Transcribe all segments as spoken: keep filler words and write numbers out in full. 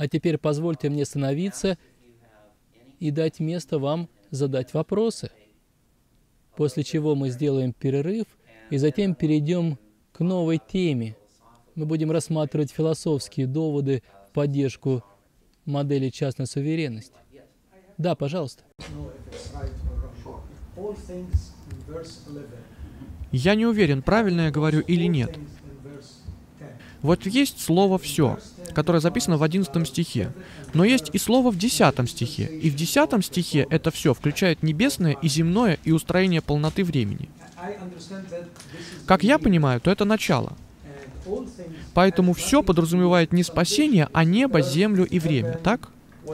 А теперь позвольте мне остановиться и дать место вам задать вопросы, после чего мы сделаем перерыв и затем перейдем к новой теме. Мы будем рассматривать философские доводы в поддержку модели частной суверенности. Да, пожалуйста. Я не уверен, правильно я говорю или нет. Вот есть слово «все», которое записано в одиннадцатом стихе, но есть и слово в десятом стихе, и в десятом стихе это «все» включает небесное и земное и устроение полноты времени. Как я понимаю, то это начало. Поэтому «все» подразумевает не спасение, а небо, землю и время, так?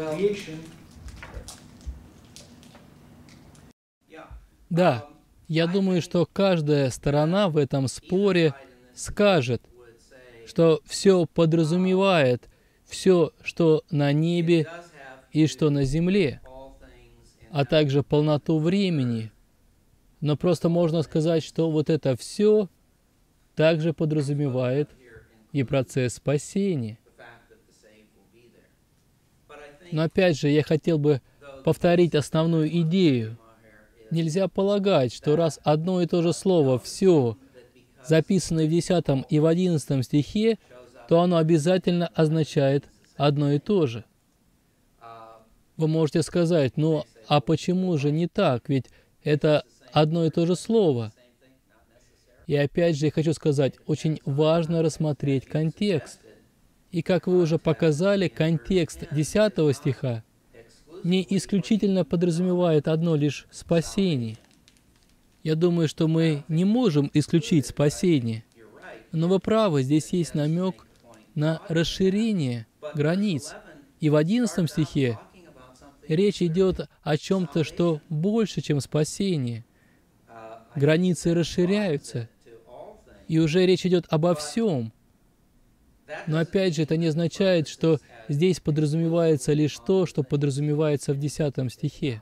Да, я думаю, что каждая сторона в этом споре скажет, что все подразумевает все, что на небе и что на земле, а также полноту времени. Но просто можно сказать, что вот это все также подразумевает и процесс спасения. Но опять же, я хотел бы повторить основную идею. Нельзя полагать, что раз одно и то же слово «все» записано в десятом и в одиннадцатом стихе, то оно обязательно означает одно и то же. Вы можете сказать, ну а почему же не так? Ведь это одно и то же слово. И опять же я хочу сказать, очень важно рассмотреть контекст. И как вы уже показали, контекст десятого стиха не исключительно подразумевает одно лишь спасение. Я думаю, что мы не можем исключить спасение. Но вы правы, здесь есть намек на расширение границ. И в одиннадцатом стихе речь идет о чем-то, что больше, чем спасение. Границы расширяются, и уже речь идет обо всем. Но опять же, это не означает, что здесь подразумевается лишь то, что подразумевается в десятом стихе.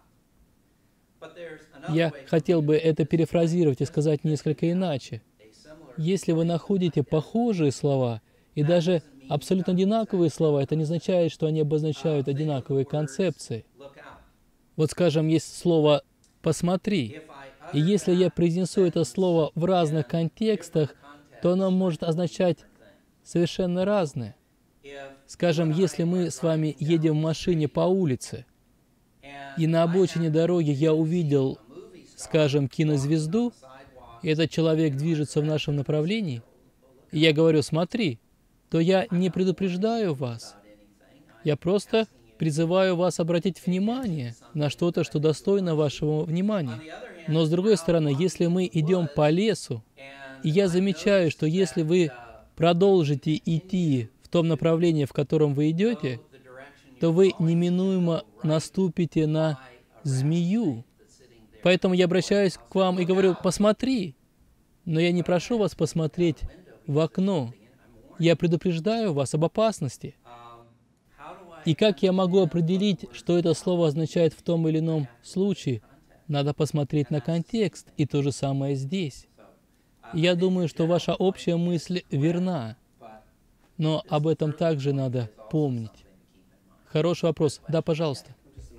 Я хотел бы это перефразировать и сказать несколько иначе. Если вы находите похожие слова и даже абсолютно одинаковые слова, это не означает, что они обозначают одинаковые концепции. Вот, скажем, есть слово «посмотри», и если я произнесу это слово в разных контекстах, то оно может означать совершенно разное. Скажем, если мы с вами едем в машине по улице, и на обочине дороги я увидел, скажем, кинозвезду, и этот человек движется в нашем направлении, и я говорю «смотри», то я не предупреждаю вас. Я просто призываю вас обратить внимание на что-то, что достойно вашего внимания. Но с другой стороны, если мы идем по лесу, и я замечаю, что если вы продолжите идти в том направлении, в котором вы идете, то вы неминуемо наступите на змею. Поэтому я обращаюсь к вам и говорю «посмотри». Но я не прошу вас посмотреть в окно. Я предупреждаю вас об опасности. И как я могу определить, что это слово означает в том или ином случае? Надо посмотреть на контекст, и то же самое здесь. Я думаю, что ваша общая мысль верна, но об этом также надо помнить. Хороший вопрос. Да, пожалуйста.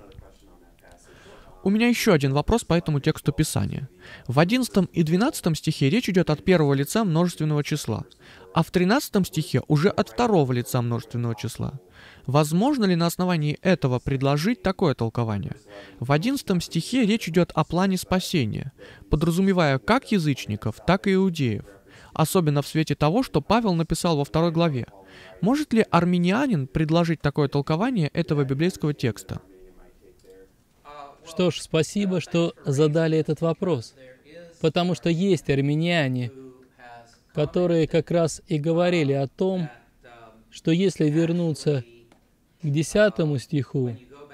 У меня еще один вопрос по этому тексту Писания. В одиннадцатом и двенадцатом стихе речь идет от первого лица множественного числа, а в тринадцатом стихе уже от второго лица множественного числа. Возможно ли на основании этого предложить такое толкование? В одиннадцатом стихе речь идет о плане спасения, подразумевая как язычников, так и иудеев, особенно в свете того, что Павел написал во второй главе. Может ли арминианин предложить такое толкование этого библейского текста? Что ж, спасибо, что задали этот вопрос, потому что есть армяне, которые как раз и говорили о том, что если вернуться к десятому стиху,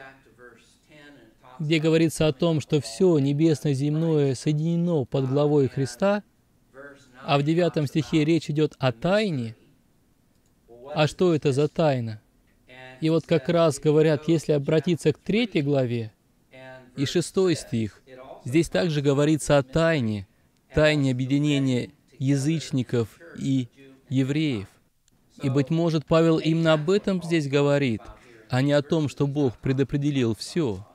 где говорится о том, что все небесно-земное соединено под главой Христа, а в девятом стихе речь идет о тайне, а что это за тайна? И вот как раз говорят, если обратиться к третьей главе, и шестой стих. Здесь также говорится о тайне, тайне объединения язычников и евреев. И, быть может, Павел именно об этом здесь говорит. а не о том, что Бог предопределил все.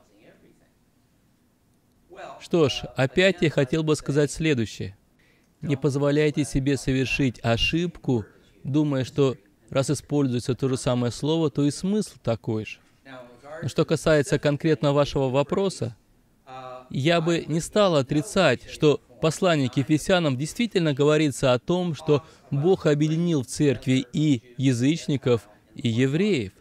Что ж, опять я хотел бы сказать следующее. Не позволяйте себе совершить ошибку, думая, что раз используется то же самое слово, то и смысл такой же. Но что касается конкретно вашего вопроса, я бы не стал отрицать, что в послании к Ефесянам действительно говорится о том, что Бог объединил в церкви и язычников, и евреев.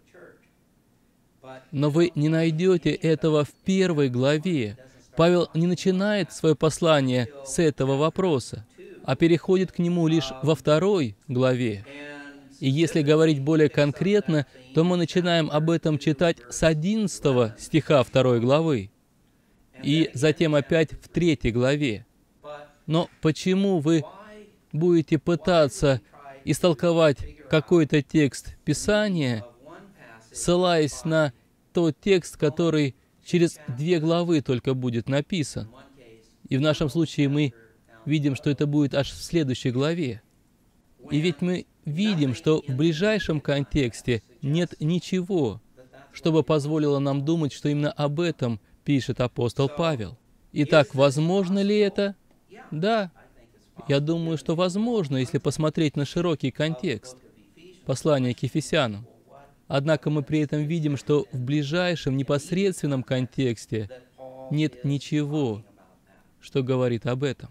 Но вы не найдете этого в первой главе. Павел не начинает свое послание с этого вопроса, а переходит к нему лишь во второй главе. И если говорить более конкретно, то мы начинаем об этом читать с одиннадцатого стиха второй главы, и затем опять в третьей главе. Но почему вы будете пытаться истолковать какой-то текст Писания, ссылаясь на тот текст, который через две главы только будет написан? И в нашем случае мы видим, что это будет аж в следующей главе. И ведь мы видим, что в ближайшем контексте нет ничего, чтобы позволило нам думать, что именно об этом пишет апостол Павел. Итак, возможно ли это? Да. Я думаю, что возможно, если посмотреть на широкий контекст послания к Ефесянам. Однако мы при этом видим, что в ближайшем непосредственном контексте нет ничего, что говорит об этом.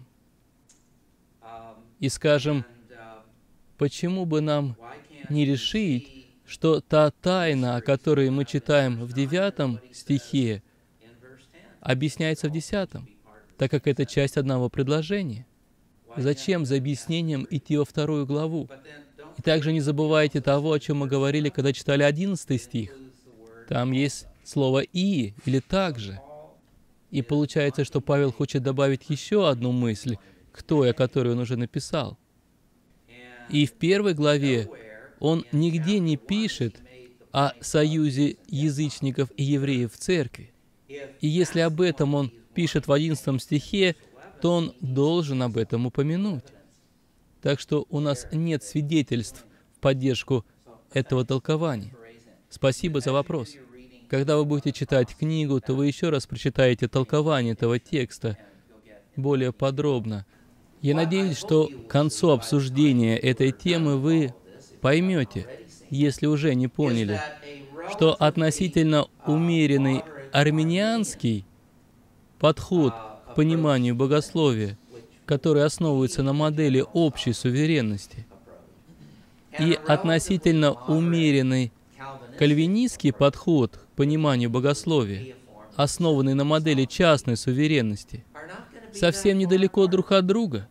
И скажем, почему бы нам не решить, что та тайна, о которой мы читаем в девятом стихе, объясняется в десятом, так как это часть одного предложения? Зачем за объяснением идти во вторую главу? И также не забывайте того, о чем мы говорили, когда читали одиннадцатый стих. Там есть слово «и» или «также». И получается, что Павел хочет добавить еще одну мысль к той, о которой он уже написал. И в первой главе он нигде не пишет о союзе язычников и евреев в церкви. И если об этом он пишет в одиннадцатом стихе, то он должен об этом упомянуть. Так что у нас нет свидетельств в поддержку этого толкования. Спасибо за вопрос. Когда вы будете читать книгу, то вы еще раз прочитаете толкование этого текста более подробно. Я надеюсь, что к концу обсуждения этой темы вы поймете, если уже не поняли, что относительно умеренный арминианский подход к пониманию богословия, который основывается на модели общей суверенности, и относительно умеренный кальвинистский подход к пониманию богословия, основанный на модели частной суверенности, совсем недалеко друг от друга.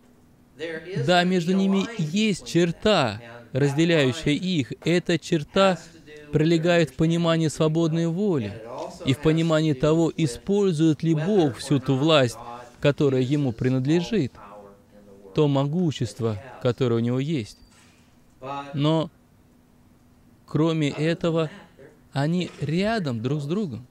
Да, между ними есть черта, разделяющая их. Эта черта пролегает в понимании свободной воли и в понимании того, использует ли Бог всю ту власть, которая Ему принадлежит, то могущество, которое у Него есть. Но, кроме этого, они рядом друг с другом.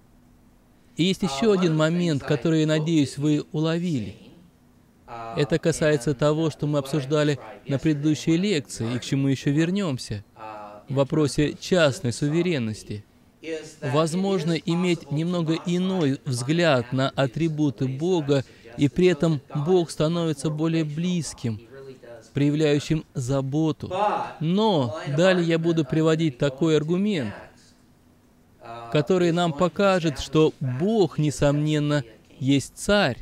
И есть еще один момент, который, я надеюсь, вы уловили. Это касается того, что мы обсуждали на предыдущей лекции, и к чему еще вернемся, в вопросе частной суверенности. Возможно иметь немного иной взгляд на атрибуты Бога, и при этом Бог становится более близким, проявляющим заботу. Но далее я буду приводить такой аргумент, который нам покажет, что Бог, несомненно, есть Царь.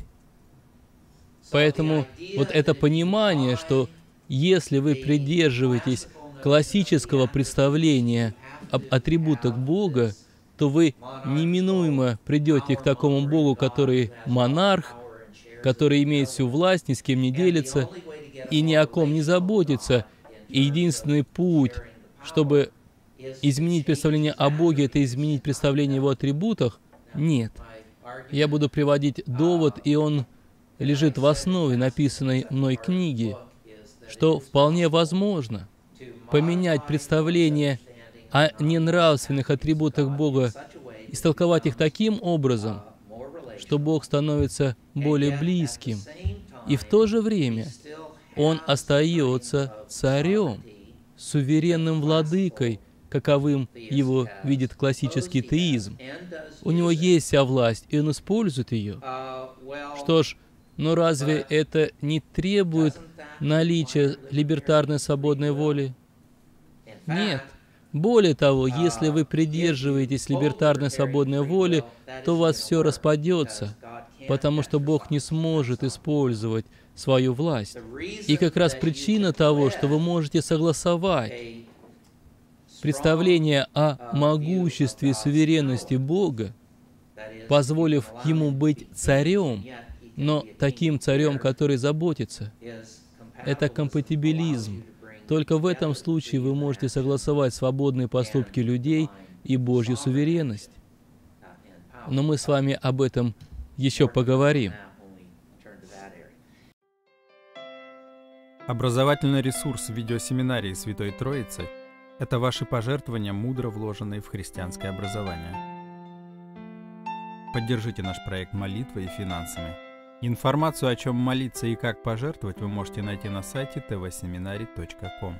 Поэтому вот это понимание, что если вы придерживаетесь классического представления об атрибутах Бога, то вы неминуемо придете к такому Богу, который монарх, который имеет всю власть, ни с кем не делится и ни о ком не заботится. И единственный путь, чтобы изменить представление о Боге, это изменить представление о Его атрибутах? Нет. Я буду приводить довод, и он лежит в основе написанной мной книги, что вполне возможно поменять представление о ненравственных атрибутах Бога, истолковать их таким образом, что Бог становится более близким, и в то же время Он остается царем, суверенным владыкой, каковым его видит классический теизм. У него есть вся власть, и он использует ее. Что ж, но разве это не требует наличия либертарной свободной воли? Нет. Более того, если вы придерживаетесь либертарной свободной воли, то у вас все распадется, потому что Бог не сможет использовать свою власть. И как раз причина того, что вы можете согласовать представление о могуществе и суверенности Бога, позволив Ему быть царем, но таким царем, который заботится, это компатибилизм. Только в этом случае вы можете согласовать свободные поступки людей и Божью суверенность. Но мы с вами об этом еще поговорим. Образовательный ресурс видеосеминарии Святой Троицы – это ваши пожертвования, мудро вложенные в христианское образование. Поддержите наш проект молитвой и финансами. Информацию, о чем молиться и как пожертвовать, вы можете найти на сайте тэ вэ семинарий точка ком.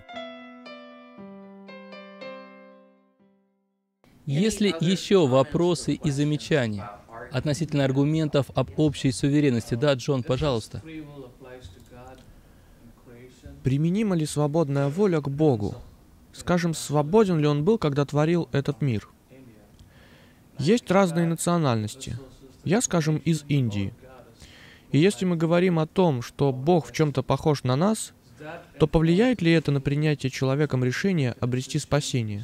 Есть ли еще вопросы и замечания относительно аргументов об общей суверенности? Да, Джон, пожалуйста. Применима ли свободная воля к Богу? Скажем, свободен ли Он был, когда творил этот мир? Есть разные национальности. Я, скажем, из Индии. И если мы говорим о том, что Бог в чем-то похож на нас, то повлияет ли это на принятие человеком решения обрести спасение?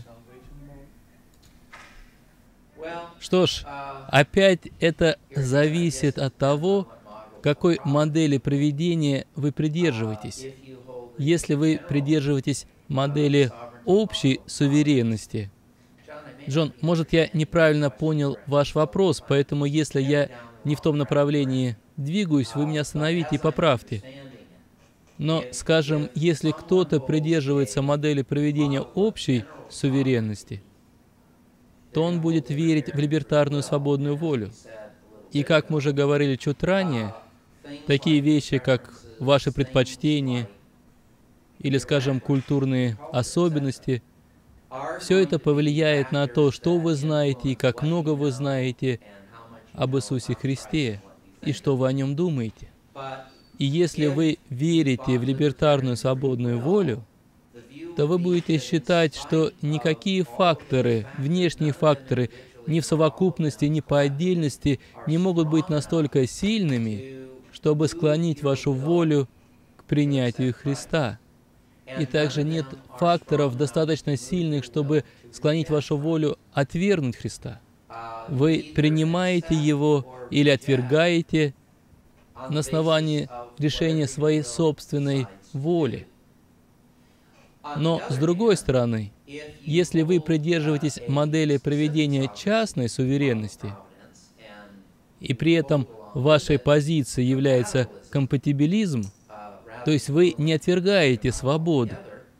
Что ж, опять это зависит от того, какой модели поведения вы придерживаетесь. Если вы придерживаетесь модели общей суверенности, Джон, может, я неправильно понял ваш вопрос, поэтому если я не в том направлении двигаюсь, вы меня остановите и поправьте. Но, скажем, если кто-то придерживается модели проведения общей суверенности, то он будет верить в либертарную свободную волю. И, как мы уже говорили чуть ранее, такие вещи, как ваши предпочтения или, скажем, культурные особенности, все это повлияет на то, что вы знаете и как много вы знаете об Иисусе Христе и что вы о Нем думаете. И если вы верите в либертарную свободную волю, то вы будете считать, что никакие факторы, внешние факторы, ни в совокупности, ни по отдельности не могут быть настолько сильными, чтобы склонить вашу волю к принятию Христа. И также нет факторов достаточно сильных, чтобы склонить вашу волю отвергнуть Христа. Вы принимаете Его или отвергаете на основании решения своей собственной воли. Но, с другой стороны, если вы придерживаетесь модели проведения частной суверенности, и при этом вашей позицией является компатибилизм, то есть вы не отвергаете свободу,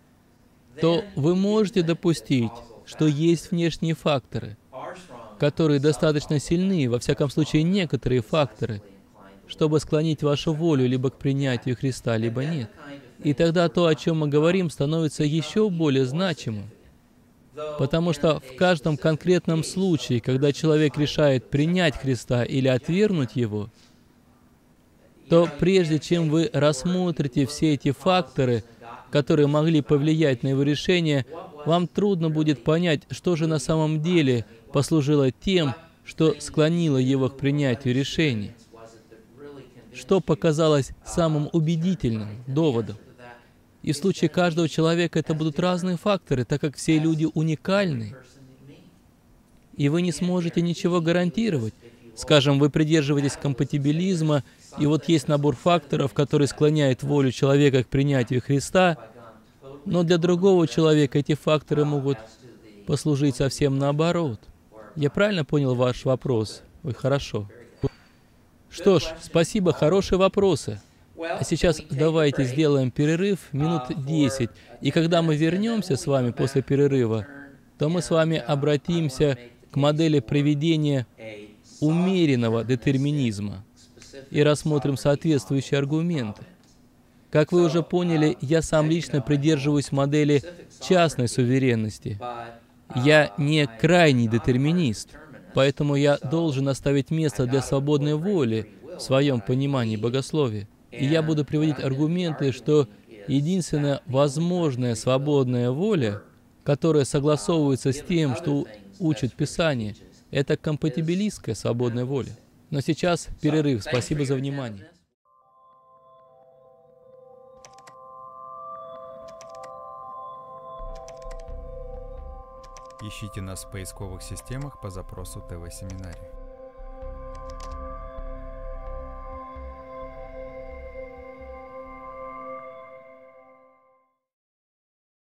то вы можете допустить, что есть внешние факторы, которые достаточно сильны, во всяком случае некоторые факторы, чтобы склонить вашу волю либо к принятию Христа, либо нет. И тогда то, о чем мы говорим, становится еще более значимым. Потому что в каждом конкретном случае, когда человек решает принять Христа или отвергнуть Его, то прежде чем вы рассмотрите все эти факторы, которые могли повлиять на его решение, вам трудно будет понять, что же на самом деле послужило тем, что склонило его к принятию решения. Что показалось самым убедительным доводом. И в случае каждого человека это будут разные факторы, так как все люди уникальны. И вы не сможете ничего гарантировать. Скажем, вы придерживаетесь компатибилизма, и вот есть набор факторов, который склоняет волю человека к принятию Христа, но для другого человека эти факторы могут послужить совсем наоборот. Я правильно понял ваш вопрос? Ой, хорошо. Что ж, спасибо, хорошие вопросы. А сейчас давайте сделаем перерыв минут десять, и когда мы вернемся с вами после перерыва, то мы с вами обратимся к модели проведения умеренного детерминизма и рассмотрим соответствующие аргументы. Как вы уже поняли, я сам лично придерживаюсь модели частной суверенности, Я не крайний детерминист, поэтому я должен оставить место для свободной воли в своем понимании богословия. И я буду приводить аргументы, что единственная возможная свободная воля, которая согласовывается с тем, что учит Писание, это компатибилистская свободная воля. Но сейчас перерыв. Спасибо за внимание. Ищите нас в поисковых системах по запросу ТВ-семинарий.